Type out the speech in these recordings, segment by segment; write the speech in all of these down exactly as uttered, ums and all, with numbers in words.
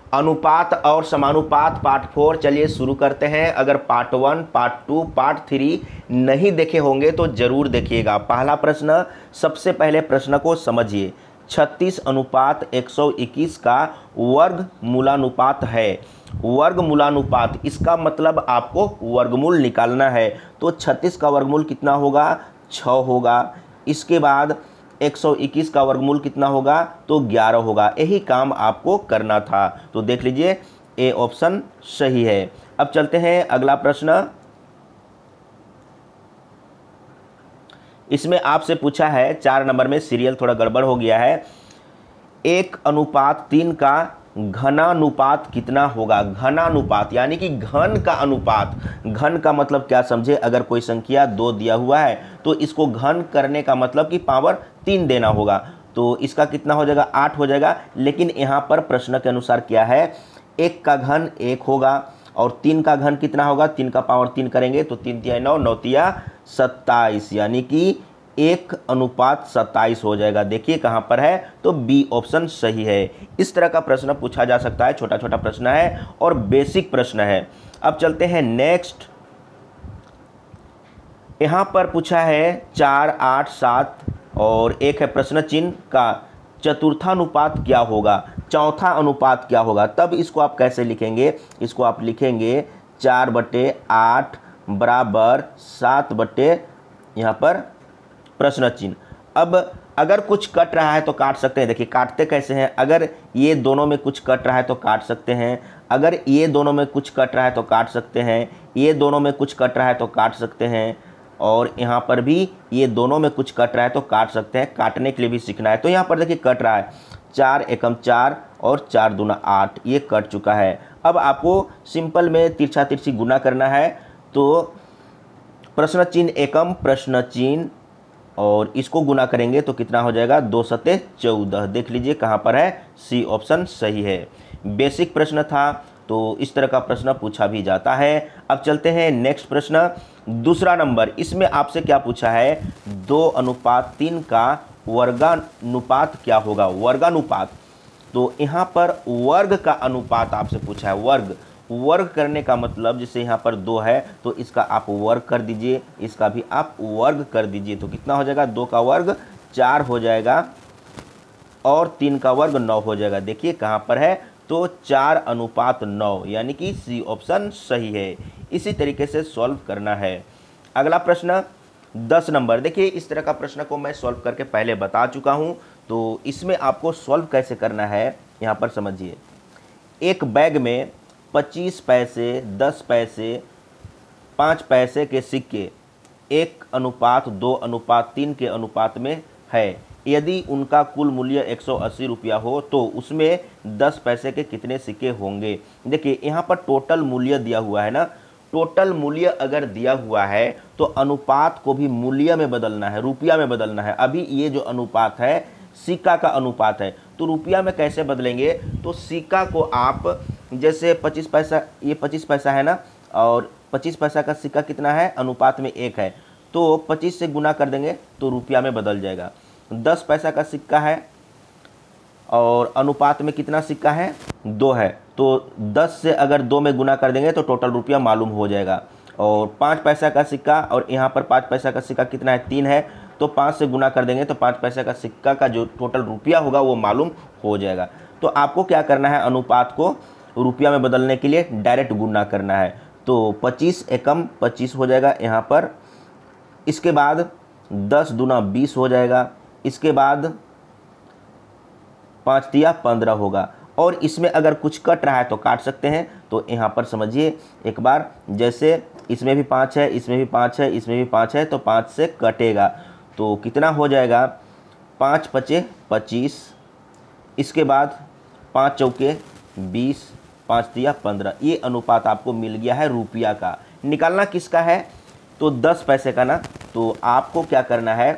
अनुपात और समानुपात part four चलिए शुरू करते हैं। अगर part one, part two, part three नहीं देखे होंगे तो जरूर देखिएगा। पहला प्रश्न, सबसे पहले प्रश्न को समझिए। छत्तीस अनुपात एक सौ इक्कीस का वर्ग मूलानुपात है। वर्ग मूलानुपात इसका मतलब आपको वर्गमूल निकालना है। तो छत्तीस का वर्गमूल कितना होगा? छः होगा। इसके बाद एक सौ इक्कीस का वर्गमूल कितना होगा? तो ग्यारह होगा। यही काम आपको करना था। तो देख लीजिए ए ऑप्शन सही है। अब चलते हैं अगला प्रश्न। इसमें आपसे पूछा है, चार नंबर में सीरियल थोड़ा गड़बड़ हो गया है। एक अनुपात तीन का घनानुपात कितना होगा? घनानुपात यानी कि घन का अनुपात। घन का मतलब क्या समझे? अगर कोई संख्या दो दिया हुआ है तो इसको घन करने का मतलब कि पावर तीन देना होगा। तो इसका कितना हो जाएगा? आठ हो जाएगा। लेकिन यहाँ पर प्रश्न के अनुसार क्या है, एक का घन एक होगा और तीन का घन कितना होगा? तीन का पावर तीन करेंगे तो तीन तिया नौ, नौ तिया सत्ताईस, यानी कि एक अनुपात सत्ताईस हो जाएगा। देखिए कहाँ पर है, तो बी ऑप्शन सही है। इस तरह का प्रश्न पूछा जा सकता है। छोटा छोटा प्रश्न है और बेसिक प्रश्न है। अब चलते हैं नेक्स्ट। यहाँ पर पूछा है चार, आठ, सात और एक है प्रश्न चिन्ह का चतुर्थानुपात क्या होगा? चौथा अनुपात क्या होगा? तब इसको आप कैसे लिखेंगे? इसको आप लिखेंगे चार बटे आठ बराबर सात बटे यहाँ पर प्रश्न चिन्ह। अब अगर कुछ कट रहा है तो काट सकते हैं। देखिए काटते कैसे हैं, अगर ये दोनों में कुछ कट रहा है तो काट सकते हैं, अगर ये दोनों में कुछ कट रहा है तो काट सकते हैं, ये दोनों में कुछ कट रहा है तो काट सकते हैं, और यहाँ पर भी ये दोनों में कुछ कट रहा है तो काट सकते हैं। काटने के लिए भी सीखना है। तो यहाँ पर देखिए कट रहा है, चार एकम चार और चार दूना आठ, ये कट चुका है। अब आपको सिंपल में तिरछा तिरछी गुना करना है। तो प्रश्न चिन्ह एकम प्रश्न चिन्ह और इसको गुना करेंगे तो कितना हो जाएगा? दो सते चौदह। देख लीजिए कहाँ पर है, सी ऑप्शन सही है। बेसिक प्रश्न था तो इस तरह का प्रश्न पूछा भी जाता है। अब चलते हैं नेक्स्ट प्रश्न, दूसरा नंबर। इसमें आपसे क्या पूछा है? दो अनुपात तीन का वर्गानुपात क्या होगा? वर्गानुपात, तो यहाँ पर वर्ग का अनुपात आपसे पूछा है। वर्ग वर्ग करने का मतलब जैसे यहाँ पर दो है तो इसका आप वर्ग कर दीजिए, इसका भी आप वर्ग कर दीजिए। तो कितना हो जाएगा? दो का वर्ग चार हो जाएगा और तीन का वर्ग नौ हो जाएगा। देखिए कहाँ पर है, तो चार अनुपात नौ, यानी कि सी ऑप्शन सही है। इसी तरीके से सॉल्व करना है। अगला प्रश्न दस नंबर। देखिए इस तरह का प्रश्न को मैं सॉल्व करके पहले बता चुका हूँ। तो इसमें आपको सॉल्व कैसे करना है यहाँ पर समझिए। एक बैग में पच्चीस पैसे, दस पैसे, पाँच पैसे के सिक्के एक अनुपात दो अनुपात तीन के अनुपात में है। यदि उनका कुल मूल्य एक सौ अस्सी रुपया हो तो उसमें दस पैसे के कितने सिक्के होंगे? देखिए यहाँ पर टोटल मूल्य दिया हुआ है ना। टोटल मूल्य अगर दिया हुआ है तो अनुपात को भी मूल्य में बदलना है, रुपया में बदलना है। अभी ये जो अनुपात है सिक्का का अनुपात है, तो रुपया में कैसे बदलेंगे? तो सिक्का को आप जैसे पच्चीस पैसा, ये पच्चीस पैसा है ना, और पच्चीस पैसा का सिक्का कितना है? अनुपात में एक है, तो पच्चीस से गुना कर देंगे तो रुपया में बदल जाएगा। दस पैसा का सिक्का है और अनुपात में कितना सिक्का है? दो है, तो दस से अगर दो में गुना कर देंगे तो टोटल रुपया मालूम हो जाएगा। और पाँच पैसा का सिक्का, और यहाँ पर पाँच पैसा का सिक्का कितना है? तीन है, तो पाँच से गुना कर देंगे तो पाँच पैसा का सिक्का का जो टोटल रुपया होगा वो मालूम हो जाएगा। तो आपको क्या करना है? अनुपात को रुपया में बदलने के लिए डायरेक्ट गुना करना है। तो पच्चीस एकम पच्चीस हो जाएगा यहाँ पर। इसके बाद दस दूना बीस हो जाएगा। इसके बाद पाँच तिया पंद्रह होगा। और इसमें अगर कुछ कट रहा है तो काट सकते हैं। तो यहाँ पर समझिए एक बार, जैसे इसमें भी पाँच है, इसमें भी पाँच है, इसमें भी पाँच है, तो पाँच से कटेगा तो कितना हो जाएगा? पाँच पचे पच्चीस। इसके बाद पाँच चौके बीस, पाँच तिया पंद्रह। ये अनुपात आपको मिल गया है रुपया का। निकालना किसका है? तो दस पैसे का ना। तो आपको क्या करना है?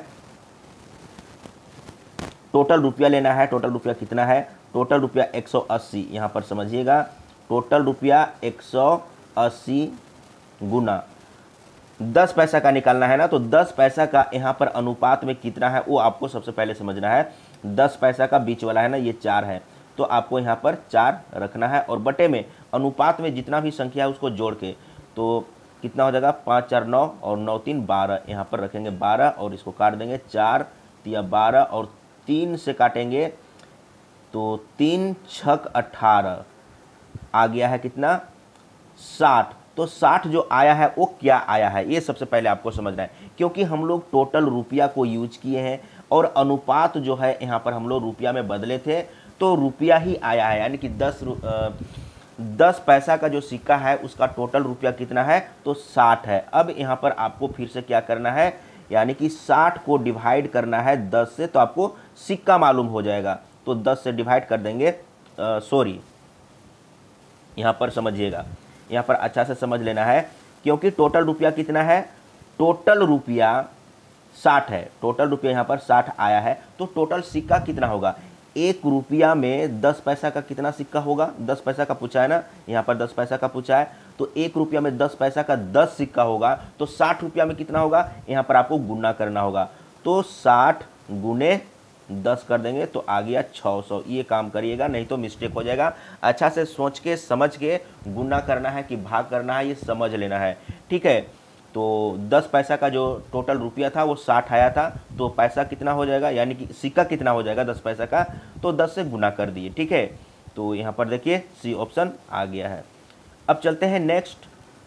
टोटल रुपया लेना है। टोटल रुपया कितना है? टोटल रुपया एक सौ अस्सी। यहाँ पर समझिएगा, टोटल रुपया एक सौ अस्सी गुना दस पैसा का निकालना है ना। तो दस पैसा का यहाँ पर अनुपात में कितना है वो आपको सबसे पहले समझना है। दस पैसा का बीच वाला है ना, ये चार है, तो तो आपको यहाँ पर चार रखना है और बटे में अनुपात में जितना भी संख्या है उसको जोड़ के, तो कितना हो जाएगा, पाँच चार नौ और नौ तीन बारह, यहाँ पर रखेंगे बारह और इसको काट देंगे, चार तिया बारह और तीन से काटेंगे तो तीन छक अठारह, आ गया है कितना, साठ। तो साठ जो आया है वो क्या आया है, ये सबसे पहले आपको समझना है, क्योंकि हम लोग टोटल रुपया को यूज किए हैं और अनुपात जो है यहाँ पर हम लोग रुपया में बदले थे, तो रुपया ही आया है, यानी कि दस दस पैसा का जो सिक्का है उसका टोटल रुपया कितना है, तो साठ है। अब यहाँ पर आपको फिर से क्या करना है, यानी कि साठ को डिवाइड करना है दस से, तो आपको सिक्का मालूम हो जाएगा। तो दस से डिवाइड कर देंगे, सॉरी यहाँ पर समझिएगा, यहाँ पर अच्छा से समझ लेना है, क्योंकि टोटल रुपया कितना है, टोटल रुपया साठ है, टोटल रुपया यहाँ पर साठ आया है, तो टोटल सिक्का कितना होगा, एक रुपया में दस पैसा का कितना सिक्का होगा, दस पैसा का पूछा है ना, यहाँ पर दस पैसा का पूछा है, तो एक रुपया में दस पैसा का दस सिक्का होगा, तो साठ रुपया में कितना होगा, यहाँ पर आपको गुना करना होगा, तो साठ गुने दस कर देंगे तो आ गया छः सौ। ये काम करिएगा, नहीं तो मिस्टेक हो जाएगा। अच्छा से सोच के समझ के गुना करना है कि भाग करना है, ये समझ लेना है, ठीक है। तो दस पैसा का जो टोटल रुपया था वो साठ आया था, तो पैसा कितना हो जाएगा, यानी कि सिक्का कितना हो जाएगा दस पैसा का, तो दस से गुना कर दिए, ठीक है। तो यहाँ पर देखिए सी ऑप्शन आ गया है। अब चलते हैं नेक्स्ट,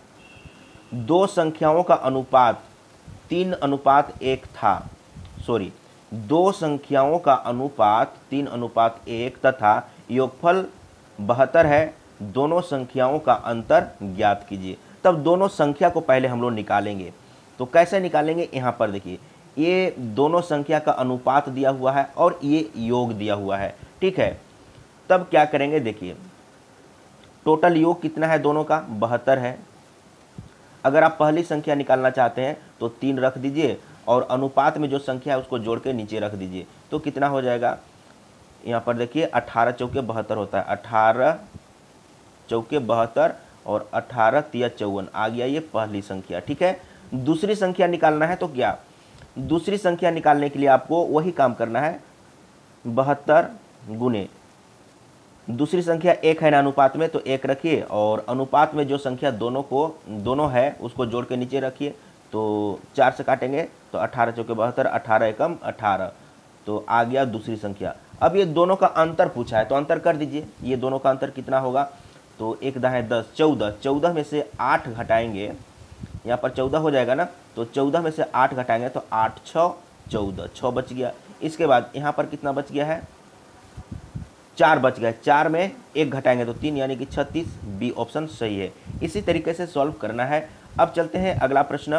दो संख्याओं का अनुपात तीन अनुपात एक था, सॉरी दो संख्याओं का अनुपात तीन अनुपात एक तथा योगफल बहत्तर है, दोनों संख्याओं का अंतर ज्ञात कीजिए। तब दोनों संख्या को पहले हम लोग निकालेंगे, तो कैसे निकालेंगे, यहाँ पर देखिए ये दोनों संख्या का अनुपात दिया हुआ है और ये योग दिया हुआ है, ठीक है। तब क्या करेंगे, देखिए टोटल योग कितना है दोनों का, बहत्तर है। अगर आप पहली संख्या निकालना चाहते हैं तो तीन रख दीजिए और अनुपात में जो संख्या है उसको जोड़ के नीचे रख दीजिए, तो कितना हो जाएगा, यहाँ पर देखिए अठारह चौके बहत्तर होता है, अठारह चौके बहत्तर और अठारह तिया चौवन, आ गया ये पहली संख्या, ठीक है। दूसरी संख्या निकालना है तो क्या, दूसरी संख्या निकालने के लिए आपको वही काम करना है, बहत्तर गुने दूसरी संख्या एक है ना अनुपात में, तो एक रखिए और अनुपात में जो संख्या दोनों को दोनों है उसको जोड़ के नीचे रखिए, तो चार से काटेंगे तो अठारह चौके बहत्तर, अठारह एकम अठारह, तो आ गया दूसरी संख्या। अब ये दोनों का अंतर पूछा है तो अंतर कर दीजिए, ये दोनों का अंतर कितना होगा, तो एक दाएँ दस, चौदह, चौदह में से आठ घटाएंगे, यहाँ पर चौदह हो जाएगा ना, तो चौदह में से आठ घटाएंगे तो आठ छः चौदह, छः बच गया। इसके बाद यहाँ पर कितना बच गया है, चार बच गया, चार में एक घटाएंगे तो तीन, यानी कि छत्तीस, बी ऑप्शन सही है। इसी तरीके से सॉल्व करना है। अब चलते हैं अगला प्रश्न,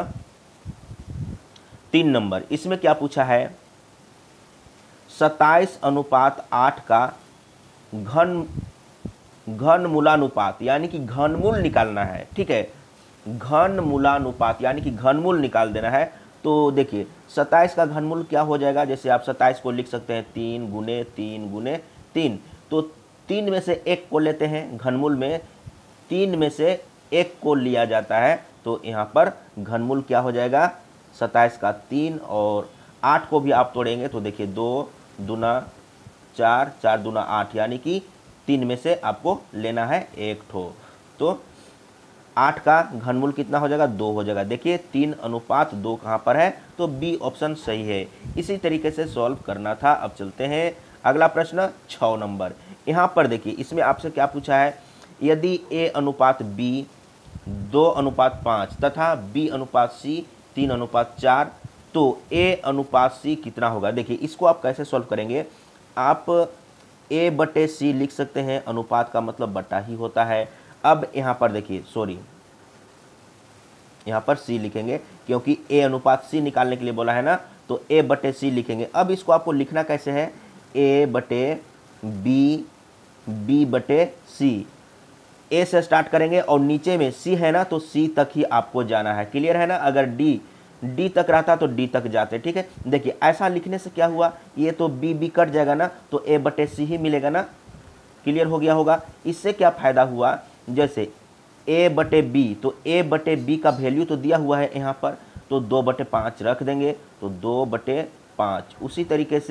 तीन नंबर, इसमें क्या पूछा है, सत्ताईस अनुपात आठ का घन घनमूलानुपात, यानी कि घनमूल निकालना है, ठीक है। घनमूलानुपात यानी कि घनमूल निकाल देना है। तो देखिए सत्ताईस का घनमूल क्या हो जाएगा, जैसे आप सत्ताईस को लिख सकते हैं तीन गुने तीन गुने तीन, तो तीन में से एक को लेते हैं घनमूल में, तीन में से एक को लिया जाता है, तो यहाँ पर घनमूल क्या हो जाएगा, सत्ताईस का तीन, और आठ को भी आप तोड़ेंगे तो देखिए दो दूना चार, चार दूना आठ, यानी कि तीन में से आपको लेना है एक ठो, तो आठ का घनमूल कितना हो जाएगा, दो हो जाएगा। देखिए तीन अनुपात दो कहाँ पर है, तो बी ऑप्शन सही है। इसी तरीके से सॉल्व करना था। अब चलते हैं अगला प्रश्न, छः नंबर। यहाँ पर देखिए इसमें आपसे क्या पूछा है, यदि ए अनुपात बी दो अनुपात पाँच तथा बी अनुपात सी तीन अनुपात चार, तो ए अनुपात सी कितना होगा। देखिए इसको आप कैसे सॉल्व करेंगे, आप ए बटे सी लिख सकते हैं, अनुपात का मतलब बटा ही होता है। अब यहाँ पर देखिए, सॉरी यहाँ पर सी लिखेंगे क्योंकि ए अनुपात सी निकालने के लिए बोला है ना, तो ए बटे सी लिखेंगे। अब इसको आपको लिखना कैसे है, ए बटे बी, बी बटे सी, ए से स्टार्ट करेंगे और नीचे में सी है ना, तो सी तक ही आपको जाना है, क्लियर है ना। अगर डी डी तक रहता तो डी तक जाते, ठीक है। देखिए ऐसा लिखने से क्या हुआ, ये तो बी बी कट जाएगा ना, तो ए बटे सी ही मिलेगा ना, क्लियर हो गया होगा। इससे क्या फ़ायदा हुआ, जैसे ए बटे बी, तो ए बटे बी का वैल्यू तो दिया हुआ है यहाँ पर, तो दो बटे पाँच रख देंगे, तो दो बटे पाँच। उसी तरीके से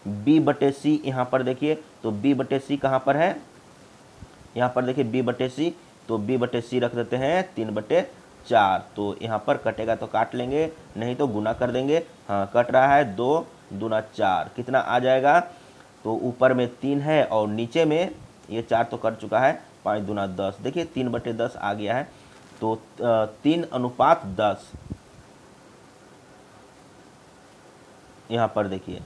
बी बटे सी यहाँ पर देखिए, तो बी बटे सी कहाँ पर है, यहाँ पर देखिए बी बटे सी, तो बी बटे सी रख देते हैं तीन बटे चार। तो यहाँ पर कटेगा तो काट लेंगे, नहीं तो गुना कर देंगे। हाँ कट रहा है, दो दूना चार, कितना आ जाएगा, तो ऊपर में तीन है और नीचे में ये चार तो कट चुका है, पाँच दूना दस। देखिए तीन बटे दस आ गया है, तो तीन अनुपात दस यहाँ पर देखिए।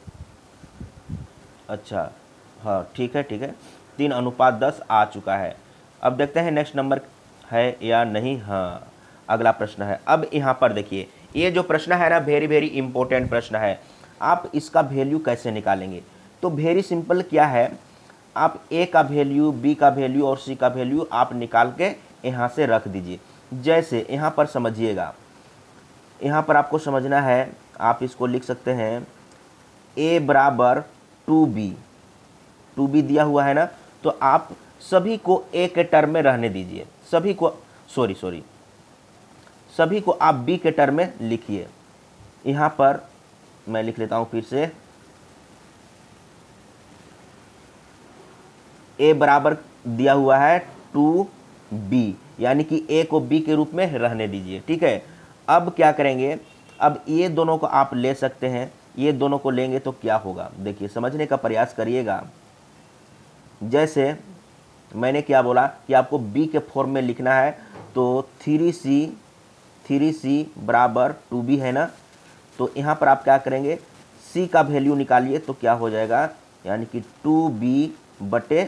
अच्छा हाँ ठीक है ठीक है, तीन अनुपात दस आ चुका है। अब देखते हैं नेक्स्ट नंबर है या नहीं। हाँ अगला प्रश्न है। अब यहाँ पर देखिए, ये जो प्रश्न है ना वेरी वेरी इंपॉर्टेंट प्रश्न है। आप इसका वैल्यू कैसे निकालेंगे, तो वेरी सिंपल क्या है, आप ए का वैल्यू, बी का वैल्यू और सी का वैल्यू आप निकाल के यहाँ से रख दीजिए। जैसे यहाँ पर समझिएगा, यहाँ पर आपको समझना है, आप इसको लिख सकते हैं ए बराबर टू बी, टू बी दिया हुआ है ना, तो आप सभी को ए के टर्म में रहने दीजिए, सभी को सॉरी सॉरी सभी को आप बी के टर्म में लिखिए। यहाँ पर मैं लिख लेता हूँ फिर से, ए बराबर दिया हुआ है टू बी, यानी कि ए को बी के रूप में रहने दीजिए। ठीक है, अब क्या करेंगे, अब ये दोनों को आप ले सकते हैं, ये दोनों को लेंगे तो क्या होगा, देखिए समझने का प्रयास करिएगा। जैसे मैंने क्या बोला कि आपको बी के फॉर्म में लिखना है, तो थ्री सी थ्री सी बराबर टू बी है ना, तो यहाँ पर आप क्या करेंगे, सी का वैल्यू निकालिए तो क्या हो जाएगा, यानी कि टू बी बटे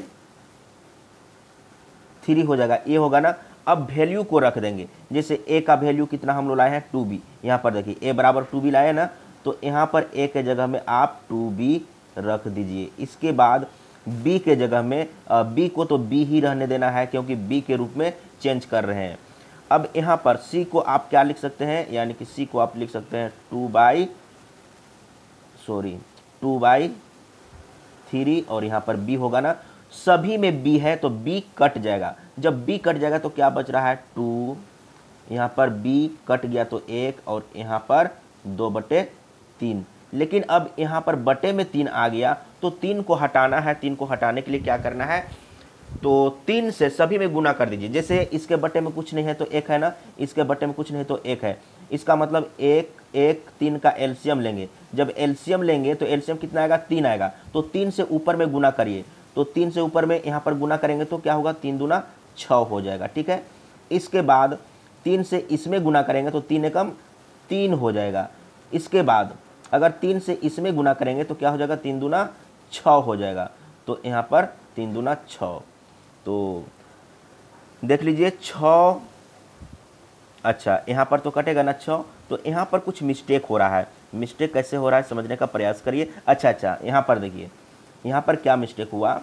थ्री हो जाएगा, ये होगा ना। अब वैल्यू को रख देंगे, जैसे ए का वैल्यू कितना हम लोग लाए हैं टू बी, यहाँ पर देखिए ए बराबर टू बी लाए ना, तो यहाँ पर ए के जगह में आप टू बी रख दीजिए। इसके बाद बी के जगह में बी को तो बी ही रहने देना है, क्योंकि बी के रूप में चेंज कर रहे हैं। अब यहाँ पर सी को आप क्या लिख सकते हैं, यानी कि सी को आप लिख सकते हैं two by sorry two by three, और यहाँ पर बी होगा ना, सभी में बी है तो बी कट जाएगा। जब बी कट जाएगा तो क्या बच रहा है, टू, यहाँ पर बी कट गया तो एक, और यहाँ पर दो बटे तीन। लेकिन अब यहाँ पर बटे में तीन आ गया, तो तीन को हटाना है। तीन को हटाने के लिए क्या करना है, तो तीन से सभी में गुना कर दीजिए। जैसे इसके बटे में कुछ नहीं है तो एक है ना, इसके बटे में कुछ नहीं तो एक है, इसका मतलब एक एक तीन का एलसीएम लेंगे। जब एलसीएम लेंगे तो एलसीएम कितना आएगा, तीन आएगा, तो तीन से ऊपर में गुना करिए। तो तीन से ऊपर में यहाँ पर गुना करेंगे तो क्या होगा, तीन दूना छः हो जाएगा। ठीक है, इसके बाद तीन से इसमें गुना करेंगे तो तीन एकम तीन हो जाएगा। इसके बाद अगर तीन से इसमें गुना करेंगे तो क्या हो जाएगा, तीन दूना छः हो जाएगा। तो यहाँ पर तीन दूना छः, तो देख लीजिए छः। अच्छा यहाँ पर तो कटेगा ना छः, तो यहाँ पर कुछ मिस्टेक हो रहा है। मिस्टेक कैसे हो रहा है समझने का प्रयास करिए। अच्छा अच्छा यहाँ पर देखिए, यहाँ पर क्या मिस्टेक हुआ,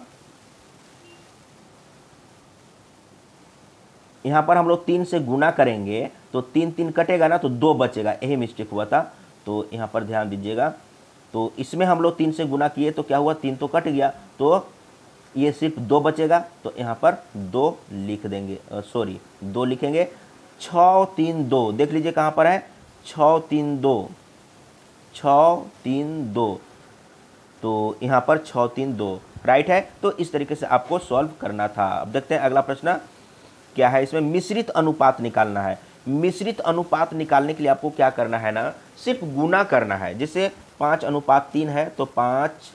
यहाँ पर हम लोग तीन से गुना करेंगे तो तीन तीन कटेगा ना, तो दो बचेगा, यही मिस्टेक हुआ था। तो यहाँ पर ध्यान दीजिएगा, तो इसमें हम लोग तीन से गुना किए तो क्या हुआ, तीन तो कट गया, तो ये सिर्फ दो बचेगा, तो यहाँ पर दो लिख देंगे, सॉरी दो लिखेंगे। छः तीन दो, देख लीजिए कहाँ पर है, छः तीन दो, छः तीन दो, तो यहाँ पर छः तीन दो राइट है। तो इस तरीके से आपको सॉल्व करना था। अब देखते हैं अगला प्रश्न क्या है। इसमें मिश्रित अनुपात निकालना है। मिश्रित अनुपात निकालने के लिए आपको क्या करना है ना, सिर्फ गुना करना है। जैसे पाँच अनुपात तीन है तो पाँच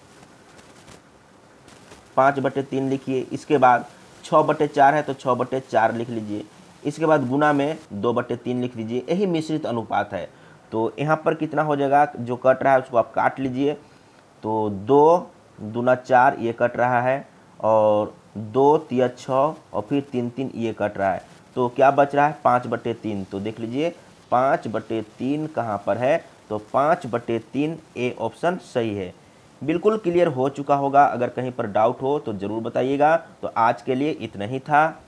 पाँच बटे तीन लिखिए। इसके बाद छः बटे चार है तो छः बटे चार लिख लीजिए। इसके बाद गुना में दो बटे तीन लिख लीजिए। यही मिश्रित अनुपात है। तो यहाँ पर कितना हो जाएगा, जो कट रहा है उसको आप काट लीजिए। तो दो दूना चार ये कट रहा है, और दो तिया छः, और फिर तीन तीन ये कट रहा है। तो क्या बच रहा है, पाँच बटे तीन। तो देख लीजिए पाँच बटे तीन कहाँ पर है, तो पाँच बटे तीन ए ऑप्शन सही है। बिल्कुल क्लियर हो चुका होगा। अगर कहीं पर डाउट हो तो ज़रूर बताइएगा। तो आज के लिए इतना ही था।